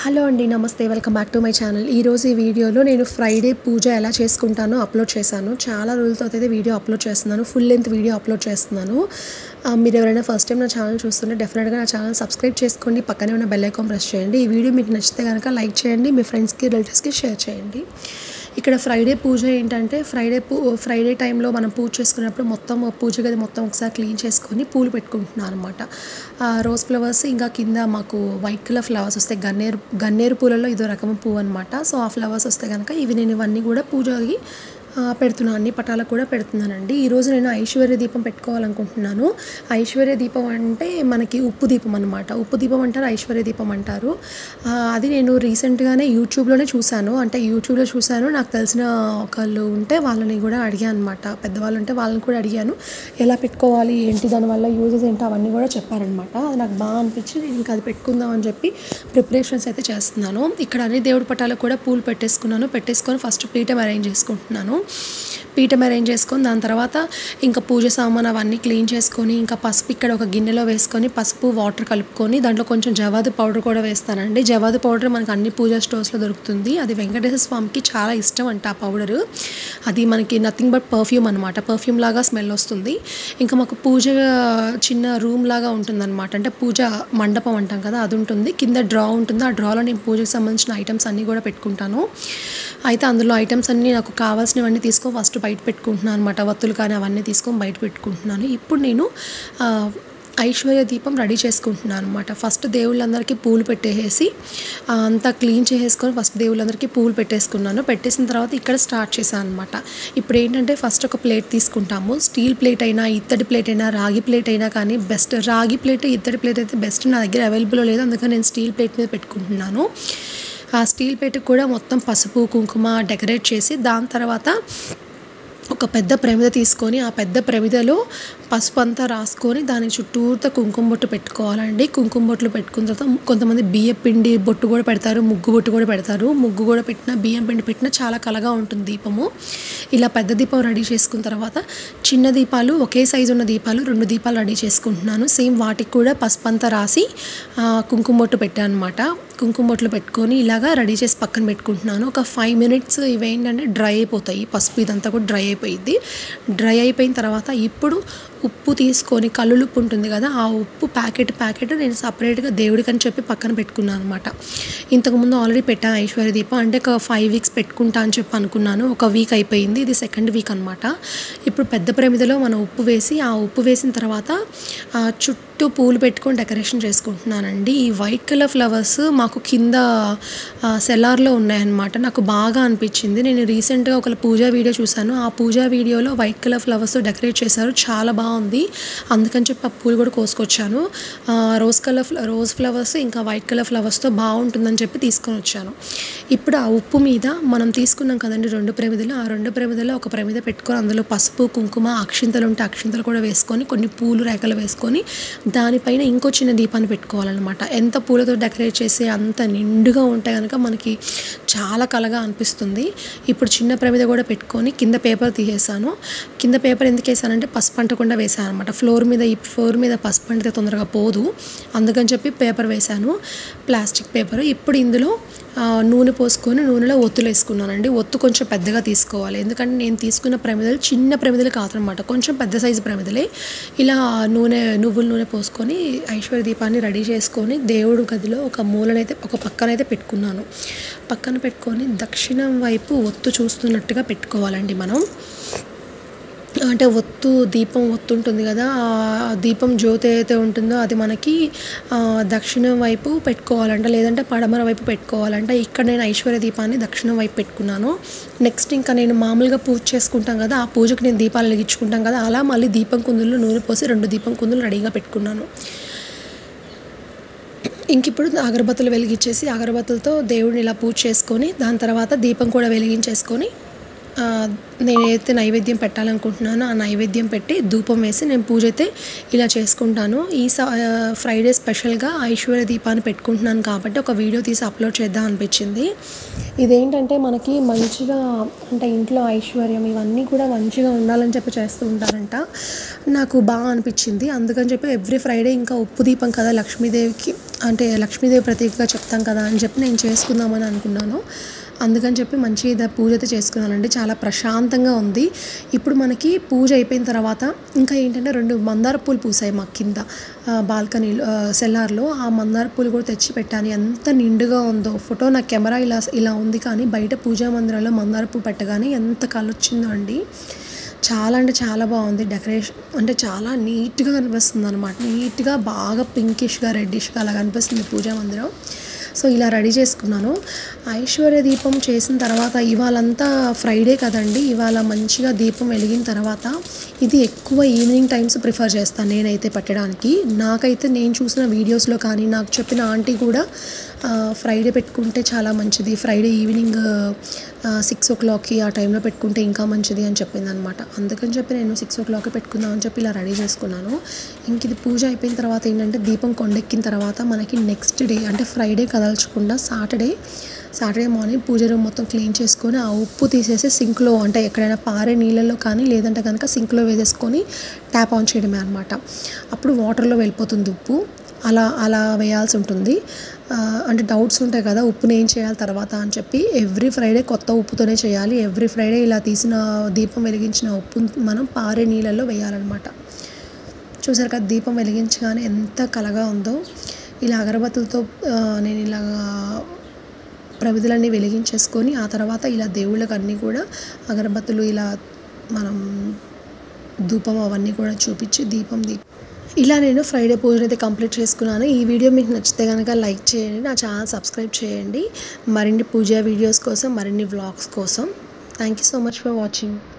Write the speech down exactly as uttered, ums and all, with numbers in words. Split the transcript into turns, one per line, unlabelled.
Hello అండి, నమస్తే. Welcome back to my channel. ఈరోజు ఈ వీడియోలో నేను ఫ్రైడే పూజ ఎలా చేసుకుంటానో అప్లోడ్ చేశాను. చాలా రోజుల తర్వాత అయితే వీడియో అప్లోడ్ చేస్తున్నాను. ఫుల్ లెంత్ వీడియో అప్లోడ్ చేస్తున్నాను. మీరు ఎవరైనా ఫస్ట్ టైం నా ఛానల్ చూస్తుంటే డెఫినెట్గా నా ఛానల్ సబ్స్క్రైబ్ చేసుకోండి. పక్కనే ఉన్న బెల్ ఐకాన్ ప్రెస్ చేయండి. ఈ వీడియో మీకు నచ్చితే కనుక లైక్ చేయండి, మీ ఫ్రెండ్స్కి రిలేటివ్స్కి షేర్ చేయండి. ఇక్కడ ఫ్రైడే పూజ ఏంటంటే ఫ్రైడే పూ ఫ్రైడే టైంలో మనం పూజ చేసుకున్నప్పుడు మొత్తం పూజ గది మొత్తం ఒకసారి క్లీన్ చేసుకొని పూలు పెట్టుకుంటున్నాను అనమాట. రోజ్ ఫ్లవర్స్, ఇంకా కింద మాకు వైట్ కలర్ ఫ్లవర్స్ వస్తాయి. గన్నేరు గన్నేరు పూలలో ఇదో రకం పువ్వు అనమాట. సో ఆ ఫ్లవర్స్ వస్తే కనుక ఇవి నేను ఇవన్నీ కూడా పూజకి పెడుతున్నాను. అన్ని పటాలకు కూడా పెడుతున్నానండి. ఈరోజు నేను ఐశ్వర్య దీపం పెట్టుకోవాలనుకుంటున్నాను. ఐశ్వర్య దీపం అంటే మనకి ఉప్పు దీపం అనమాట. ఉప్పు దీపం అంటారు, ఐశ్వర్య దీపం అంటారు. అది నేను రీసెంట్గానే యూట్యూబ్లోనే చూశాను. అంటే యూట్యూబ్లో చూశాను, నాకు తెలిసిన ఒకళ్ళు ఉంటే వాళ్ళని కూడా అడిగాను అనమాట. పెద్దవాళ్ళు ఉంటే వాళ్ళని కూడా అడిగాను, ఎలా పెట్టుకోవాలి ఏంటి, దానివల్ల యూజెస్ ఏంటో అవన్నీ కూడా చెప్పారనమాట. అది నాకు బాగా అనిపించి నేను ఇంకా అది పెట్టుకుందాం అని చెప్పి ప్రిపరేషన్స్ అయితే చేస్తున్నాను. ఇక్కడ అన్ని దేవుడి పటాలకు కూడా పూలు పెట్టేసుకున్నాను. పెట్టేసుకొని ఫస్ట్ పీఠం అరేంజ్ చేసుకుంటున్నాను. పీఠం అరేంజ్ చేసుకొని దాని తర్వాత ఇంకా పూజ సామాన్ అవన్నీ క్లీన్ చేసుకొని, ఇంకా పసుపు ఇక్కడ ఒక గిన్నెలో వేసుకొని పసుపు వాటర్ కలుపుకొని దాంట్లో కొంచెం జవాదు పౌడర్ కూడా వేస్తానండి. జవాదు పౌడర్ మనకు అన్ని పూజా స్టోర్స్లో దొరుకుతుంది. అది వెంకటేశ్వర స్వామికి చాలా ఇష్టం అంట ఆ పౌడరు. అది మనకి నథింగ్ బట్ పర్ఫ్యూమ్ అనమాట. పర్ఫ్యూమ్ లాగా స్మెల్ వస్తుంది. ఇంకా మాకు పూజ చిన్న రూమ్ లాగా ఉంటుందన్నమాట. అంటే పూజ మండపం అంటాం కదా, అది ఉంటుంది. కింద డ్రా ఉంటుంది. ఆ డ్రాలో నేను పూజకు సంబంధించిన ఐటమ్స్ అన్నీ కూడా పెట్టుకుంటాను. అయితే అందులో ఐటమ్స్ అన్నీ నాకు కావాల్సినవన్నీ తీసుకొని ఫస్ట్ బయట పెట్టుకుంటున్నాను అనమాట. వత్తులు కానీ అవన్నీ తీసుకొని బయట పెట్టుకుంటున్నాను. ఇప్పుడు నేను ఐశ్వర్య దీపం రెడీ చేసుకుంటున్నాను అనమాట. ఫస్ట్ దేవుళ్ళందరికీ పూలు పెట్టేసి అంతా క్లీన్ చేసేసుకొని ఫస్ట్ దేవుళ్ళందరికీ పూలు పెట్టేసుకున్నాను. పెట్టేసిన తర్వాత ఇక్కడ స్టార్ట్ చేశాను అనమాట. ఇప్పుడు ఏంటంటే ఫస్ట్ ఒక ప్లేట్ తీసుకుంటాము. స్టీల్ ప్లేట్ అయినా, ఇత్తడి ప్లేట్ అయినా, రాగి ప్లేట్ అయినా కానీ బెస్ట్. రాగి ప్లేట్, ఇత్తడి ప్లేట్ అయితే బెస్ట్. నా దగ్గర అవైలబుల్ లేదు, అందుకని నేను స్టీల్ ప్లేట్ మీద పెట్టుకుంటున్నాను. ఆ స్టీల్ ప్లేట్కి కూడా మొత్తం పసుపు కుంకుమ డెకరేట్ చేసి దాని తర్వాత ఒక పెద్ద ప్రమిద తీసుకొని ఆ పెద్ద ప్రమిదలో పసుపు అంతా రాసుకొని దాని చుట్టూతో కుంకుమ బొట్టు పెట్టుకోవాలండి. కుంకుమ బొట్లు పెట్టుకున్న తర్వాత కొంతమంది బియ్యం పిండి బొట్టు కూడా పెడతారు, ముగ్గు బొట్టు కూడా పెడతారు. ముగ్గు కూడా పెట్టినా బియ్యం పిండి పెట్టినా చాలా కలగా ఉంటుంది దీపము. ఇలా పెద్ద దీపం రెడీ చేసుకున్న తర్వాత చిన్న దీపాలు, ఒకే సైజు ఉన్న దీపాలు రెండు దీపాలు రెడీ చేసుకుంటున్నాను. సేమ్ వాటికి కూడా పసుపు అంతా రాసి కుంకుమ బొట్టు పెట్టాను అనమాట. కుంకుమ బొట్లు పెట్టుకొని ఇలాగా రెడీ చేసి పక్కన పెట్టుకుంటున్నాను. ఒక ఫైవ్ మినిట్స్ ఇవేంటంటే డ్రై అయిపోతాయి. పసుపు ఇదంతా కూడా డ్రై అయిపోయింది. డ్రై అయిపోయిన తర్వాత ఇప్పుడు ఉప్పు తీసుకొని, కల్లులుప్పు ఉంటుంది కదా, ఆ ఉప్పు ప్యాకెట్ ప్యాకెట్ నేను సపరేట్గా దేవుడికి అని చెప్పి పక్కన పెట్టుకున్నాను అనమాట. ఇంతకుముందు ఆల్రెడీ పెట్టాను ఐశ్వర్య దీపం. అంటే ఒక ఫైవ్ వీక్స్ పెట్టుకుంటా అని చెప్పి అనుకున్నాను. ఒక వీక్ అయిపోయింది, ఇది సెకండ్ వీక్ అనమాట. ఇప్పుడు పెద్ద ప్రమిదలో మనం ఉప్పు వేసి, ఆ ఉప్పు వేసిన తర్వాత చుట్టూ పూలు పెట్టుకొని డెకరేషన్ చేసుకుంటున్నానండి. ఈ వైట్ కలర్ ఫ్లవర్స్ మాకు కింద సెల్లార్లో ఉన్నాయన్నమాట. నాకు బాగా అనిపించింది. నేను రీసెంట్గా ఒక పూజా వీడియో చూశాను. ఆ పూజా వీడియోలో వైట్ కలర్ ఫ్లవర్స్ డెకరేట్ చేశారు, చాలా బాగుంది. అందుకని చెప్పి ఆ పూలు కూడా కోసుకొచ్చాను. రోజ్ కలర్ రోజ్ ఫ్లవర్స్ ఇంకా వైట్ కలర్ ఫ్లవర్స్తో బాగుంటుందని చెప్పి తీసుకొని వచ్చాను. ఇప్పుడు ఆ ఉప్పు మీద మనం తీసుకున్నాం కదండి రెండు ప్రమిదలు, ఆ రెండు ప్రమిదలో ఒక ప్రమిద పెట్టుకొని అందులో పసుపు కుంకుమ అక్షింతలు ఉంటే అక్షింతలు కూడా వేసుకొని, కొన్ని పూలు రేఖలు వేసుకొని దానిపైన ఇంకో చిన్న దీపాన్ని పెట్టుకోవాలన్నమాట. ఎంత పూలతో డెకరేట్ చేసి అంత నిండుగా ఉంటే కనుక మనకి చాలా కలగా అనిపిస్తుంది. ఇప్పుడు చిన్న ప్రమిద కూడా పెట్టుకొని కింద పేపర్ తీసేసాను. కింద పేపర్ ఎందుకు వేసానంటే పసుపు అంటకుండా వేసాను అనమాట. ఫ్లోర్ మీద ఈ ఫ్లోర్ మీద పసుపు అంటితే తొందరగా పోదు, అందుకని చెప్పి పేపర్ వేసాను, ప్లాస్టిక్ పేపర్. ఇప్పుడు ఇందులో నూనె పోసుకొని నూనెలో ఒత్తులు వేసుకున్నానండి. ఒత్తు కొంచెం పెద్దగా తీసుకోవాలి, ఎందుకంటే నేను తీసుకున్న ప్రమిదలు చిన్న ప్రమిదలు కాదనమాట, కొంచెం పెద్ద సైజు ప్రమిదలే. ఇలా నూనె నువ్వుల నూనె పోసుకొని ఐశ్వర్య దీపాన్ని రెడీ చేసుకొని దేవుడు గదిలో ఒక మూలనైతే ఒక పక్కనైతే పెట్టుకున్నాను. పక్కన పెట్టుకొని దక్షిణం వైపు ఒత్తు చూస్తున్నట్టుగా పెట్టుకోవాలండి మనం. అంటే ఒత్తు దీపం ఒత్తు ఉంటుంది కదా, ఆ దీపం జ్యోతి అయితే ఉంటుందో అది మనకి దక్షిణం వైపు పెట్టుకోవాలంట, లేదంటే పడమర వైపు పెట్టుకోవాలంట. ఇక్కడ నేను ఐశ్వర్య దీపాన్ని దక్షిణం వైపు పెట్టుకున్నాను. నెక్స్ట్ ఇంకా నేను మామూలుగా పూజ చేసుకుంటాం కదా, ఆ పూజకు నేను దీపాలు వెలిగించుకుంటాం కదా, అలా మళ్ళీ దీపం కుందుల్లో నూనె పోసి రెండు దీపం కుందులు రెడీగా పెట్టుకున్నాను. ఇంక ఇప్పుడు అగరబత్తులు వెలిగించేసి అగరబత్తులతో దేవుడిని ఇలా పూజ చేసుకొని దాని తర్వాత దీపం కూడా వెలిగించేసుకొని నేనైతే నైవేద్యం పెట్టాలనుకుంటున్నాను. ఆ నైవేద్యం పెట్టి ధూపం వేసి నేను పూజ అయితే ఇలా చేసుకుంటాను. ఈ ఫ్రైడే స్పెషల్గా ఐశ్వర్య దీపాన్ని పెట్టుకుంటున్నాను కాబట్టి ఒక వీడియో తీసి అప్లోడ్ చేద్దాం అనిపించింది. ఇదేంటంటే మనకి మంచిగా అంటే ఇంట్లో ఐశ్వర్యం ఇవన్నీ కూడా మంచిగా ఉండాలని చెప్పి చేస్తూ ఉంటారంట. నాకు బాగా అనిపించింది. అందుకని చెప్పి ఎవ్రీ ఫ్రైడే ఇంకా ఉప్పు దీపం కదా లక్ష్మీదేవికి అంటే లక్ష్మీదేవి ప్రతీకగా చెప్తాం కదా అని చెప్పి నేను చేసుకుందామని అనుకున్నాను. అందుకని చెప్పి మంచి పూజ అయితే చేసుకున్నానండి. చాలా ప్రశాంతంగా ఉంది. ఇప్పుడు మనకి పూజ అయిపోయిన తర్వాత ఇంకా ఏంటంటే రెండు మందార పూలు పూసాయి మాకు కింద బాల్కనీలో సెల్లార్లో. ఆ మందార పూలు కూడా తెచ్చి పెట్టాను. ఎంత నిండుగా ఉందో. ఫోటో నా కెమెరా ఇలా ఇలా ఉంది కానీ బయట పూజా మందిరంలో మందార పువ్వు పెట్టగానే ఎంత కలొచ్చిందో అండి. చాలా అంటే చాలా బాగుంది. డెకరేషన్ అంటే చాలా నీట్గా కనిపిస్తుంది అనమాట. నీట్గా బాగా పింకిష్గా రెడ్డిష్గా అలా కనిపిస్తుంది పూజా మందిరం. సో ఇలా రెడీ చేసుకున్నాను. ఐశ్వర్య దీపం చేసిన తర్వాత ఇవాళంతా ఫ్రైడే కదండి, ఇవాళ మంచిగా దీపం వెలిగిన తర్వాత ఇది ఎక్కువ ఈవినింగ్ టైమ్స్ ప్రిఫర్ చేస్తాను నేనైతే పెట్టడానికి. నాకైతే నేను చూసిన వీడియోస్లో కానీ నాకు చెప్పిన ఆంటీ కూడా ఫ్రైడే పెట్టుకుంటే చాలా మంచిది, ఫ్రైడే ఈవినింగ్ సిక్స్ ఓ క్లాక్కి ఆ టైంలో పెట్టుకుంటే ఇంకా మంచిది అని చెప్పింది అనమాట. అందుకని చెప్పి నేను సిక్స్ ఓ క్లాక్కి పెట్టుకుందాం అని చెప్పి ఇలా రెడీ చేసుకున్నాను. ఇంక ఇది పూజ అయిపోయిన తర్వాత ఏంటంటే దీపం కొండెక్కిన తర్వాత మనకి నెక్స్ట్ డే అంటే ఫ్రైడే కదల్చకుండా Saturday Saturday morning puja room మొత్తం క్లీన్ చేసుకొని ఆ ఉప్పు తీసేసి సింక్లో అంటే ఎక్కడైనా పారే నీళ్ళల్లో కానీ లేదంటే కనుక సింక్లో వేసేసుకొని ట్యాప్ ఆన్ చేయడమే అనమాట. అప్పుడు వాటర్లో వెళ్ళిపోతుంది ఉప్పు. అలా అలా వేయాల్సి ఉంటుంది. అంటే డౌట్స్ ఉంటాయి కదా ఉప్పుని ఏం చేయాలి తర్వాత అని చెప్పి. ఎవ్రీ ఫ్రైడే కొత్త ఉప్పుతోనే చేయాలి. ఎవ్రీ ఫ్రైడే ఇలా తీసిన దీపం వెలిగించిన ఉప్పు మనం పారే నీళ్ళల్లో వేయాలన్నమాట. చూసారు కదా దీపం వెలిగించగానే ఎంత కలగా ఉందో. ఇలా అగరబత్తులతో నేను ఇలా ప్రమిదలన్నీ వెలిగించేసుకొని ఆ తర్వాత ఇలా దేవుళ్ళకి అన్నీ కూడా అగరబత్తులు ఇలా మనం ధూపం అవన్నీ కూడా చూపించి దీపం దీపం ఇలా నేను ఫ్రైడే పూజను అయితే కంప్లీట్ చేసుకున్నాను. ఈ వీడియో మీకు నచ్చితే కనుక లైక్ చేయండి, నా ఛానల్ సబ్స్క్రైబ్ చేయండి మరిన్ని పూజా వీడియోస్ కోసం, మరిన్ని వ్లాగ్స్ కోసం. Thank you so much for watching.